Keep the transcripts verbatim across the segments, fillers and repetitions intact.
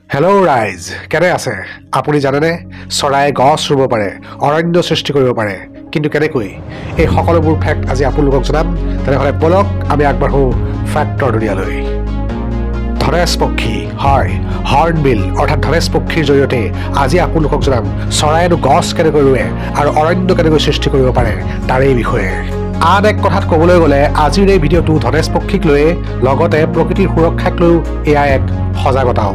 Hello' ৰাইজ, কেনে আছে? আপুনি জানেনে চৰাই গছ ৰুব পাৰে, অৰণ্য সৃষ্টি কৰিব পাৰে, কিন্তু কেনেকৈ? এই সকলোবোৰ ফেক্ট আজি আপোনালোকক জনাম। তেনেহ'লে বলক আমি আগবাঢ়ো ফেক্টৰ দুনিয়ালৈ। ধনেশ পক্ষী, হয়, হৰ্ণবিল অৰ্থাৎ ধনেশ পক্ষীৰ জৰিয়তে আজি আপোনালোকক জনাম চৰাইনো গছ কেনেকৈ ৰুৱে আৰু অৰণ্য কেনেকৈ সৃষ্টি কৰিব পাৰে তাৰেই বিষয়ে। আন এক কথাত ক'বলৈ গ'লে আজিৰ এই ভিডিঅ'টো ধনেশ পক্ষীক লৈয়ে, লগতে প্ৰকৃতিৰ সুৰক্ষাক লৈও এয়া এক সজাগতাও।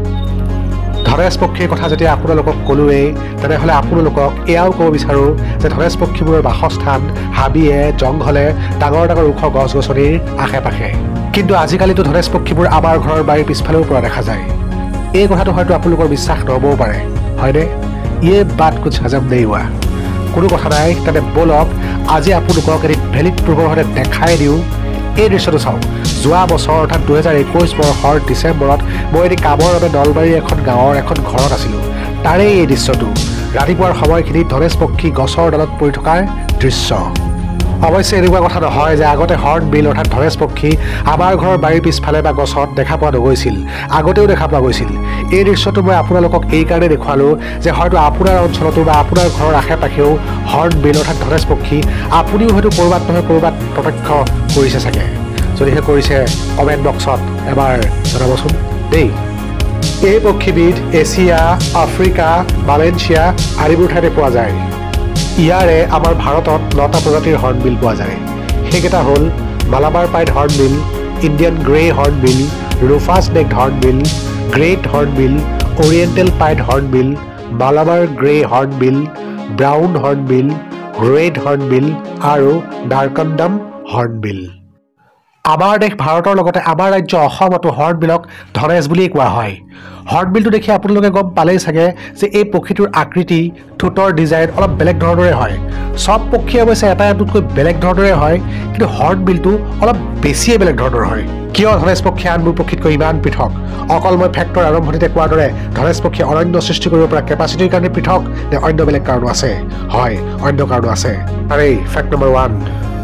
ধনেশ পক্ষীৰ কথা যেতিয়া আপোনালোকক ক'লোৱেই, তেনেহ'লে আপোনালোকক এয়াও ক'ব বিচাৰোঁ যে ধনেশ পক্ষীবোৰৰ বাসস্থান হাবিয়ে, জংঘলে, ডাঙৰ ডাঙৰ ওখ গছ গছনিৰ আশে পাশে। কিন্তু আজিকালিতো ধনেশ পক্ষীবোৰ আমাৰ ঘৰৰ বাৰীৰ পিছফালেও পৰা দেখা যায়। এই কথাটো হয়তো আপোনালোকৰ বিশ্বাস নহ'বও পাৰে, হয়নে? ইয়ে বাট কুছ হজম নেই হোৱা। কোনো কথা নাই, তেন্তে বলক আজি আপোনালোকক এটি ভেলিড প্ৰুফৰ সৈতে দেখাই দিওঁ। এই দৃশ্যটো চাওক। যোৱা বছৰ অৰ্থাৎ দুহেজাৰ একৈছ বৰ্ষৰ ডিচেম্বৰত মই এটি কামৰ বাবে নলবাৰীৰ এখন গাঁৱৰ এখন ঘৰত আছিলোঁ। তাৰেই এই দৃশ্যটো ৰাতিপুৱাৰ সময়খিনিত ধনেশ পক্ষী গছৰ ডালত পৰি থকাৰ দৃশ্য। অৱশ্যে এনেকুৱা কথা নহয় যে আগতে হৰ্ণবিল অৰ্থাৎ ধনেশ পক্ষী আমাৰ ঘৰৰ বাৰীৰ পিছফালে বা গছত দেখা পোৱা নগৈছিল, আগতেও দেখা পোৱা গৈছিল। এই দৃশ্যটো মই আপোনালোকক এইকাৰণে দেখুৱালোঁ যে হয়তো আপোনাৰ অঞ্চলতো বা আপোনাৰ ঘৰৰ আশে পাশেও হৰ্ণবিল অৰ্থাৎ ধনেশ পক্ষী আপুনিও হয়তো ক'ৰবাত নহয় ক'ৰবাত প্ৰত্যক্ষ কৰিছে চাগে। যদিহে কৰিছে কমেণ্ট বক্সত এবাৰ জনাবচোন দেই। এই পক্ষীবিধ এছিয়া, আফ্ৰিকা, মালয়েছিয়া আদিবোৰ ঠাইতে পোৱা যায়। ইয়াৰে আমাৰ ভাৰতত নটা প্ৰজাতিৰ হৰ্ণবিল পোৱা যায়। সেইকেইটা হ'ল Malabar pied hornbill, Indian grey hornbill, rufous necked hornbill, great hornbill, oriental pied hornbill, Malabar grey hornbill, brown hornbill, red hornbill আৰু ডাৰ্কণ্ডাম হৰ্ণবিল। আমাৰ দেশ ভাৰতৰ লগতে আমাৰ ৰাজ্য অসমতো হৰ্ণবিলক ধনেশ বুলিয়েই কোৱা হয়। হৰ্ণবিলটো দেখি আপোনালোকে গম পালেই চাগে যে এই পক্ষীটোৰ আকৃতি, ঠোঁটৰ ডিজাইন অলপ বেলেগ ধৰণৰে হয়। চব পক্ষী অৱশ্যে এটা এটোতকৈ বেলেগ ধৰণৰে হয়, কিন্তু হৰ্ণবিলটো অলপ বেছিয়ে বেলেগ ধৰণৰ হয়। কিয় ধনেশ পক্ষী আনবোৰ পক্ষীতকৈ ইমান পৃথক? অকল মই ফেক্টৰ আৰম্ভণিতে কোৱাৰ দৰে ধনেশ পক্ষী অৰণ্য সৃষ্টি কৰিব পৰা কেপাচিটিৰ কাৰণে পৃথক, নে অন্য বেলেগ কাৰণো আছে? হয়, অন্য কাৰণো আছে। আৰু এই ফেক্ট নম্বৰ ওৱান।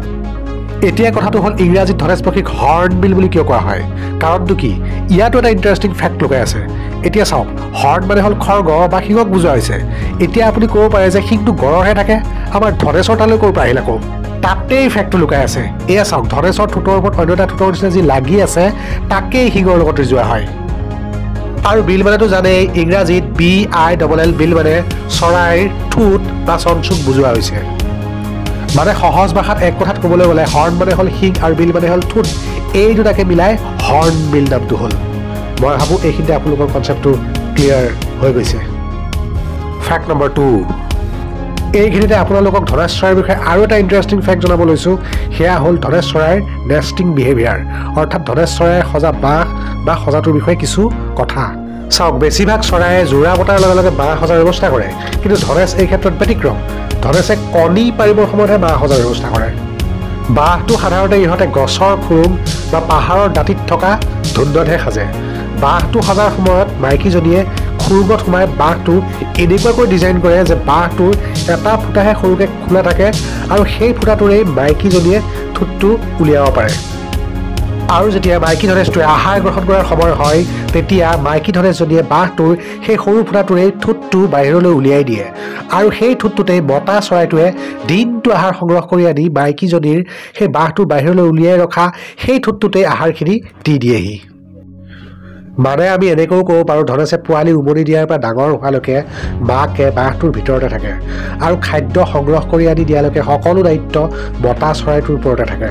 এতিয়া কথাটো হ'ল ইংৰাজীত ধনেশ পক্ষীক হৰ্ণবিল বুলি কিয় কোৱা হয়? কাৰণটো কি? ইয়াতো এটা ইণ্টাৰেষ্টিং ফেক্ট লুকাই আছে। এতিয়া চাওক, হৰ্ণ মানে হ'ল খৰ্গ বা শিঙক বুজোৱা হৈছে। এতিয়া আপুনি ক'ব পাৰে যে শিংটো গড়ৰহে থাকে, আমাৰ ধনেশৰ তালৈ ক'ৰ পৰা আহিল আকৌ? তাতেই ফেক্টটো লুকাই আছে। এয়া চাওক, ধনেশৰ ঠোঁটৰ ওপৰত অন্য এটা ঠোঁটৰ নিচিনা যি লাগি আছে তাকেই শিঙৰ লগত ৰিজোৱা হয়। আৰু বিল মানেতো জানেই, ইংৰাজীত B I double L bill মানে চৰাইৰ ঠোঁট বা চঞ্চুক বুজোৱা হৈছে। মানে সহজ ভাষাত এক কথাত ক'বলৈ গ'লে হৰ্ণ মানে হ'ল শিং আৰু বিল মানে হ'ল ঠোঁট। এই দুটাকে মিলাই হৰ্ণবিল নামটো হ'ল। মই ভাবোঁ এইখিনিতে আপোনালোকৰ কনচেপ্টটো ক্লিয়াৰ হৈ গৈছে। Fact number two. এইখিনিতে আপোনালোকক ধনেশ চৰাইৰ বিষয়ে আৰু এটা ইণ্টাৰেষ্টিং ফেক্ট জনাব লৈছোঁ। সেয়া হ'ল ধনেশ চৰাইৰ নেষ্টিং বিহেভিয়াৰ, অৰ্থাৎ ধনেশ চৰাইৰ সজা বাঁহ বা সজাটোৰ বিষয়ে কিছু কথা। চাওক, বেছিভাগ চৰাইয়ে জোৰা বতাৰ লগে লগে বাঁহ সজাৰ ব্যৱস্থা কৰে, কিন্তু ধনেশ এই ক্ষেত্ৰত ব্যতিক্ৰম। ধনেশে কণী পাৰিবৰ সময়তহে বাঁহ সজাৰ ব্যৱস্থা কৰে। বাঁহটো সাধাৰণতে ইহঁতে গছৰ খুৰুং বা পাহাৰৰ দাঁতিত থকা ধুন্দতহে সাজে। বাঁহটো সজাৰ সময়ত মাইকীজনীয়ে খুৰুঙত সোমাই বাঁহটো এনেকুৱাকৈ ডিজাইন কৰে যে বাঁহটোৰ এটা ফুটাহে সৰুকৈ খোলা থাকে আৰু সেই ফুটাটোৰেই মাইকীজনীয়ে ঠোঁটটো উলিয়াব পাৰে। আৰু যেতিয়া মাইকী ধনেশটোৱে আহাৰ গ্ৰহণ কৰাৰ সময় হয়, তেতিয়া মাইকী ধনেশজনীয়ে বাঁহটোৰ সেই সৰু ফুটাটোৰেই ঠোঁটটো বাহিৰলৈ উলিয়াই দিয়ে। আৰু সেই ঠোঁটটোতেই মতা চৰাইটোৱে দিনটো আহাৰ সংগ্ৰহ কৰি আনি মাইকীজনীৰ সেই বাঁহটো বাহিৰলৈ উলিয়াই ৰখা সেই ঠোঁটটোতেই আহাৰখিনি দি দিয়েহি। মানে আমি এনেকৈও ক'ব পাৰোঁ, ধনেশে পোৱালি উমনি দিয়াৰ পৰা ডাঙৰ হোৱালৈকে মাকে বাঁহটোৰ ভিতৰতে থাকে আৰু খাদ্য সংগ্ৰহ কৰি আনি দিয়ালৈকে সকলো দায়িত্ব মতা চৰাইটোৰ ওপৰতে থাকে।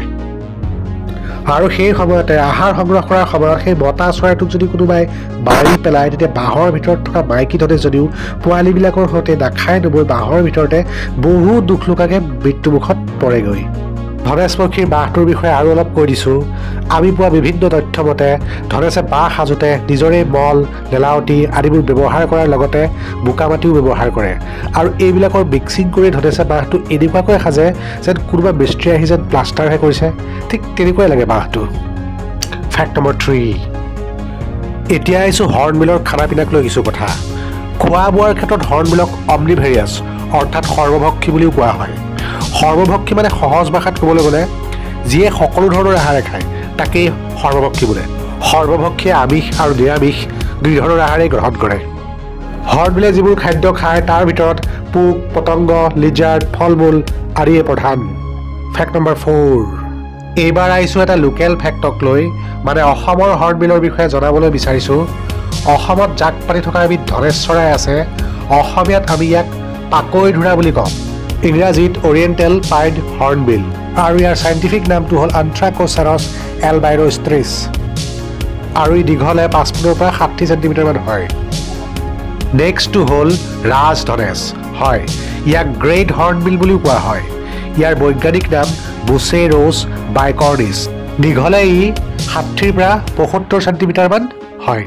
আৰু সেই সময়তে আহাৰ সংগ্ৰহ কৰাৰ সময়ত সেই মতা চৰাইটোক যদি কোনোবাই মাৰি পেলায়, তেতিয়া বাঁহৰ ভিতৰত থকা মাইকী ধনেশ যদিও পোৱালিবিলাকৰ সৈতে নাখাই নবৈ বাঁহৰ ভিতৰতে বহু দুখ লগাকৈ মৃত্যুমুখত পৰেগৈ। ধনেশ পক্ষীৰ বাঁহটোৰ বিষয়ে আৰু অলপ কৈ দিছোঁ। আমি পোৱা বিভিন্ন তথ্য মতে ধনেশে বাঁহ সাজোতে নিজৰে মল, লেলাৱতী আদিবোৰ ব্যৱহাৰ কৰাৰ লগতে বোকা মাটিও ব্যৱহাৰ কৰে। আৰু এইবিলাকৰ মিক্সিং কৰি ধনেশে বাঁহটো এনেকুৱাকৈ সাজে যেন কোনোবা মিস্ত্ৰী আহি যেন প্লাষ্টাৰহে কৰিছে, ঠিক তেনেকুৱাই লাগে বাঁহটো। Fact number three. এতিয়া আহিছোঁ হৰ্ণবিলৰ খানা পিনাক লৈ কিছু কথা। খোৱা বোৱাৰ ক্ষেত্ৰত হৰ্ণবিলক অমনিভেৰিয়াছ অৰ্থাৎ সৰ্বভক্ষী বুলিও কোৱা হয়। সৰ্বভক্ষী মানে সহজ ভাষাত ক'বলৈ গ'লে যিয়ে সকলো ধৰণৰ আহাৰে খায় তাকেই সৰ্বভক্ষী বোলে। সৰ্বভক্ষীয়ে আমিষ আৰু নিৰামিষ দুই ধৰণৰ আহাৰেই গ্ৰহণ কৰে। হৰ্ণবিলে যিবোৰ খাদ্য খায় তাৰ ভিতৰত পোক, পতংগ, লিজাৰ্ড, ফল-মূল আদিয়ে প্ৰধান। Fact number four. এইবাৰ আহিছোঁ এটা লোকেল ফেক্টক লৈ, মানে অসমৰ হৰ্ণবিলৰ বিষয়ে জনাবলৈ বিচাৰিছোঁ। অসমত জাক পাতি থকা এবিধ ধনেশ চৰাই আছে। অসমীয়াত আমি ইয়াক পাকৈ ধৰা বুলি কওঁ। ইংৰাজীত অৰিয়েণ্টেল পাইড হৰ্ণবিল, আৰু ইয়াৰ চাইণ্টিফিক নামটো হ'ল আন্থ্ৰাকোচেৰছ এলবাইৰ'ষ্ট্ৰিছ, আৰু ই দীঘলে পাঁচপন্নৰ পৰা ষাঠি চেণ্টিমিটাৰমান হয়। নেক্সটটো হ'ল ৰাজ ধনেশ। হয়, ইয়াক গ্ৰেট হৰ্ণবিল বুলিও কোৱা হয়। ইয়াৰ বৈজ্ঞানিক নাম বুচেৰ'ছ বাইকৰ্নিছ। দীঘলে ই ষাঠিৰ পৰা পঁয়সত্তৰ চেণ্টিমিটাৰমান হয়।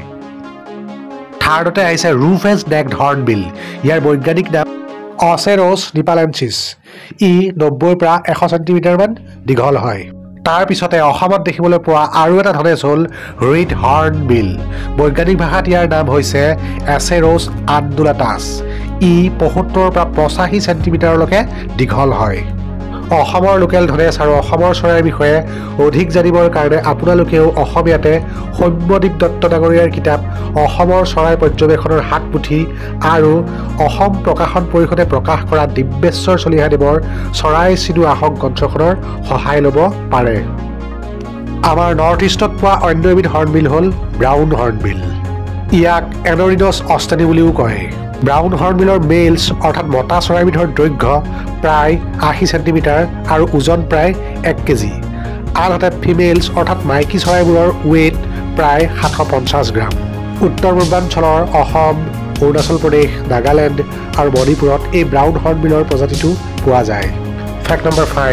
থাৰ্ডতে আহিছে ৰুফেজ নেক্ড হৰ্ণবিল। ইয়াৰ বৈজ্ঞানিক নাম অচেৰ'ছ নিপালেঞ্চিছ। ই নব্বৈৰ পৰা এশ চেণ্টিমিটাৰমান দীঘল হয়। তাৰ পিছতে অসমত দেখিবলৈ পোৱা আৰু এটা ধনেশ হ'ল ৰিড হৰ্ণবিল। বৈজ্ঞানিক ভাষাত ইয়াৰ নাম হৈছে এচেৰ'ছ আণ্ডুলাটাছ। ই পঁয়সত্তৰৰ পৰা পঁচাশী চেণ্টিমিটাৰলৈকে দীঘল হয়। অসমৰ লোকেল ধনেশ আৰু অসমৰ চৰাইৰ বিষয়ে অধিক জানিবৰ কাৰণে আপোনালোকেও অসমীয়াতে সৌম্যদীপ দত্ত ডাঙৰীয়াৰ কিতাপ অসমৰ চৰাই পৰ্যবেক্ষণৰ হাত পুথি আৰু অসম প্ৰকাশন পৰিষদে প্ৰকাশ কৰা দিব্যেশ্বৰ চলিহাদেৱৰ চৰাই চিনো আহক গ্ৰন্থখনৰ সহায় ল'ব পাৰে। আমাৰ নৰ্থ ইষ্টত পোৱা অন্য এবিধ হৰ্ণবিল হ'ল ব্ৰাউন হৰ্ণবিল। ইয়াক এনৰিডছ অষ্টেনি বুলিও কয়। ব্ৰাউন হৰ্ণবিলৰ মেইলছ অৰ্থাৎ মতা চৰাইবিধৰ দৈৰ্ঘ্য প্ৰায় আশী চেণ্টিমিটাৰ আৰু ওজন প্ৰায় এক কেজি। আনহাতে ফিমেইলছ অৰ্থাৎ মাইকী চৰাইবোৰৰ ৱেইট প্ৰায় সাতশ পঞ্চাছ গ্ৰাম। উত্তৰ পূৰ্বাঞ্চলৰ অসম, অৰুণাচল প্ৰদেশ, নাগালেণ্ড আৰু মণিপুৰত এই ব্ৰাউন হৰ্ণবিলৰ প্ৰজাতিটো পোৱা যায়। Fact number five.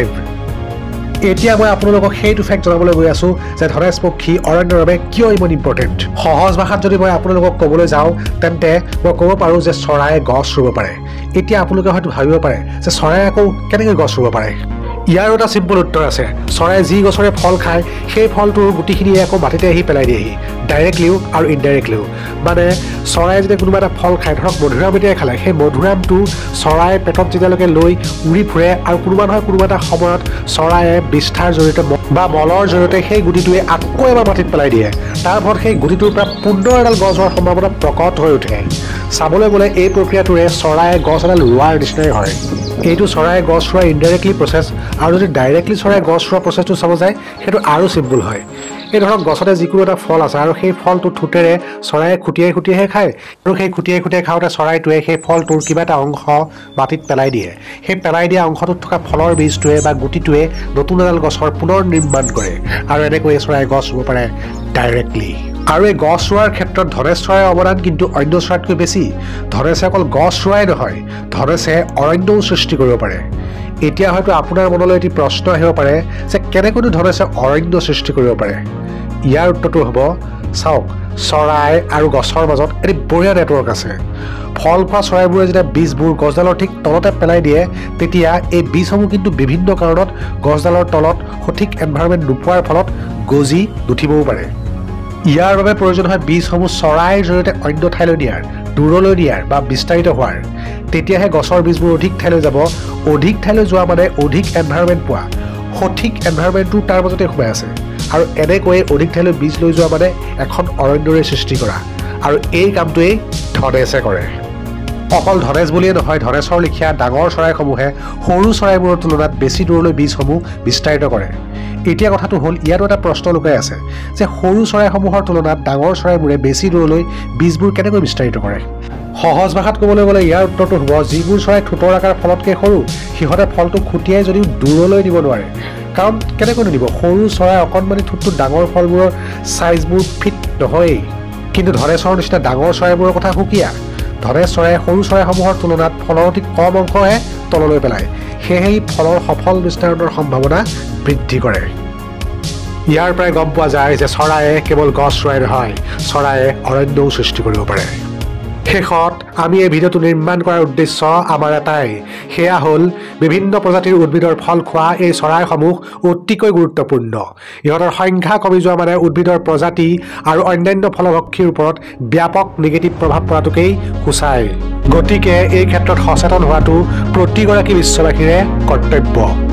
এতিয়া মই আপোনালোকক সেইটো ফেক্ট জনাবলৈ গৈ আছোঁ যে ধনেশ পক্ষী অৰণ্যৰ বাবে কিয় ইমান ইম্পৰ্টেণ্ট। সহজ ভাষাত যদি মই আপোনালোকক ক'বলৈ যাওঁ তেন্তে মই ক'ব পাৰোঁ যে চৰাইয়ে গছ ৰুব পাৰে। এতিয়া আপোনালোকে হয়তো ভাবিব পাৰে যে চৰাই আকৌ কেনেকৈ গছ ৰুব পাৰে। ইয়াৰো এটা চিম্পল উত্তৰ আছে। চৰাই যি গছৰে ফল খায় সেই ফলটোৰ গুটিখিনিয়ে আকৌ মাটিতে আহি পেলাই দিয়েহি, ডাইৰেক্টলিও আৰু ইনডাইৰেক্টলিও। মানে চৰাই যেতিয়া কোনোবা এটা ফল খায়, ধৰক মধুৰাম এতিয়াই খালে, সেই মধুৰামটো চৰাই পেটত যেতিয়ালৈকে লৈ উৰি ফুৰে আৰু কোনোবা নহয় কোনোবা এটা সময়ত চৰায়ে বিষ্ঠাৰ জৰিয়তে বা মলৰ জৰিয়তে সেই গুটিটোৱে আকৌ এবাৰ মাটিত পেলাই দিয়ে। তাৰ ফলত সেই গুটিটোৰ পৰা পুনৰ এডাল গছ হোৱাৰ সম্ভাৱনা প্ৰকট হৈ উঠে। চাবলৈ গ'লে এই প্ৰক্ৰিয়াটোৰে চৰায়ে গছ এডাল ৰোৱাৰ নিচিনাই হয়। এইটো চৰাই গছ ৰোৱা ইনডাইৰেক্টলি প্ৰচেছ, আৰু যদি ডাইৰেক্টলি চৰাই গছ ৰোৱা প্ৰচেছটো চাব যায় সেইটো আৰু চিম্পুল হয়। এই ধৰক গছতে যিকোনো এটা ফল আছে আৰু সেই ফলটো ঠোঁটেৰে চৰায়ে খুটিয়াই খুটিয়াইহে খায়, আৰু সেই খুটিয়াই খুটিয়াই খাওঁতে চৰাইটোৱে সেই ফলটোৰ কিবা এটা অংশ মাটিত পেলাই দিয়ে। সেই পেলাই দিয়া অংশটোত থকা ফলৰ বীজটোৱে বা গুটিটোৱে নতুন এডাল গছৰ পুনৰ নিৰ্মাণ কৰে, আৰু এনেকৈয়ে চৰাই গছ ৰুব পাৰে ডাইৰেক্টলি। আৰু এই গছ ৰোৱাৰ ক্ষেত্ৰত ধনেশ চৰাইৰ অৱদান কিন্তু অন্য চৰাইতকৈ বেছি। ধনেশে অকল গছ ৰোৱাই নহয়, ধনেশে অৰণ্যও সৃষ্টি কৰিব পাৰে। এতিয়া হয়তো আপোনাৰ মনলৈ এটি প্ৰশ্ন আহিব পাৰে যে কেনেকৈনো ধনেশে অৰণ্য সৃষ্টি কৰিব পাৰে। ইয়াৰ উত্তৰটো হ'ব, চাওক, চৰাই আৰু গছৰ মাজত এটি বঢ়িয়া নেটৱৰ্ক আছে। ফল খোৱা চৰাইবোৰে যেতিয়া বীজবোৰ গছডালৰ ঠিক তলতে পেলাই দিয়ে, তেতিয়া এই বীজসমূহ কিন্তু বিভিন্ন কাৰণত গছডালৰ তলত সঠিক এনভাইৰনমেণ্ট নোপোৱাৰ ফলত গজি নুঠিবও পাৰে। ইয়াৰ বাবে প্ৰয়োজন হয় বীজসমূহ চৰাইৰ জৰিয়তে অন্য ঠাইলৈ নিয়াৰ, দূৰলৈ নিয়াৰ বা বিস্তাৰিত হোৱাৰ। তেতিয়াহে গছৰ বীজবোৰ অধিক ঠাইলৈ যাব। অধিক ঠাইলৈ যোৱা মানে অধিক এনভাইৰনমেণ্ট পোৱা। সঠিক এনভাইৰনমেণ্টটো তাৰ মাজতে সোমাই আছে, আৰু এনেকৈয়ে অধিক ঠাইলৈ বীজ লৈ যোৱা মানে এখন অৰণ্যৰে সৃষ্টি কৰা, আৰু এই কামটোৱেই ধনেশে কৰে। অকল ধনেশ বুলিয়ে নহয়, ধনেশৰ লেখীয়া ডাঙৰ চৰাইসমূহে সৰু চৰাইবোৰৰ তুলনাত বেছি দূৰলৈ বীজসমূহ বিস্তাৰিত কৰে। এতিয়া কথাটো হ'ল, ইয়াতো এটা প্ৰশ্ন লুকাই আছে যে সৰু চৰাইসমূহৰ তুলনাত ডাঙৰ চৰাইবোৰে বেছি দূৰলৈ বীজবোৰ কেনেকৈ বিস্তাৰিত কৰে। সহজ ভাষাত ক'বলৈ গ'লে ইয়াৰ উত্তৰটো হ'ব, যিবোৰ চৰাই ঠোঁটৰ আকাৰ ফলতকৈ সৰু সিহঁতে ফলটো খুটিয়াই যদিও দূৰলৈ নিব নোৱাৰে। কাৰণ কেনেকৈ নিব, সৰু চৰাই অকণমানি ঠোঁটটো ডাঙৰ ফলবোৰৰ চাইজবোৰ ফিট নহয়েই। কিন্তু ধনেশৰ নিচিনা ডাঙৰ চৰাইবোৰৰ কথা সুকীয়া। ধনেশ চৰাইয়ে সৰু চৰাইসমূহৰ তুলনাত ফলৰ অতি কম অংশহে তললৈ পেলায়, সেয়েহে ফলৰ সফল বিস্তাৰণৰ সম্ভাৱনা বৃদ্ধি কৰে। ইয়াৰ পৰাই গম পোৱা যায় যে চৰাইয়ে কেৱল গছ ৰোৱাই নহয়, চৰাইয়ে অৰণ্যও সৃষ্টি কৰিব পাৰে। শেষত আমি এই ভিডিঅ'টো নিৰ্মাণ কৰাৰ উদ্দেশ্য আমাৰ এটাই, সেয়া হ'ল বিভিন্ন প্ৰজাতিৰ উদ্ভিদৰ ফল খোৱা এই চৰাইসমূহ অতিকৈ গুৰুত্বপূৰ্ণ। ইহঁতৰ সংখ্যা কমি যোৱা মানে উদ্ভিদৰ প্ৰজাতি আৰু অন্যান্য ফলভক্ষীৰ ওপৰত ব্যাপক নিগেটিভ প্ৰভাৱ পৰাটোকেই সূচায়। গতিকে এই ক্ষেত্ৰত সচেতন হোৱাটো প্ৰতিগৰাকী বিশ্ববাসীৰে কৰ্তব্য।